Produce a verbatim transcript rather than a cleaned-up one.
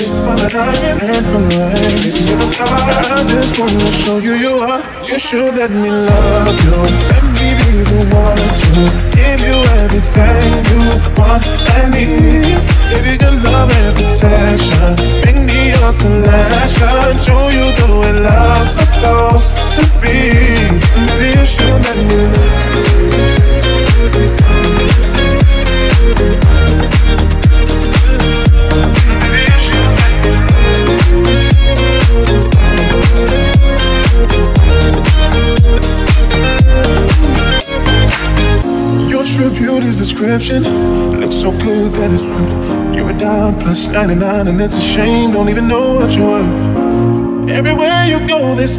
It's for the diamonds and for the rain. It's for the stars. I just wanna show you you are. You should let me love you. Let me be the one to give you everything you want and need. Give you good love and protection. Make me your selection. Show you the way love's supposed to be. Maybe you should let me love. Your true beauty's description looks so good that it hurt. You're a dime plus ninety-nine and it's a shame. Don't even know what you're worth. Everywhere you go, there's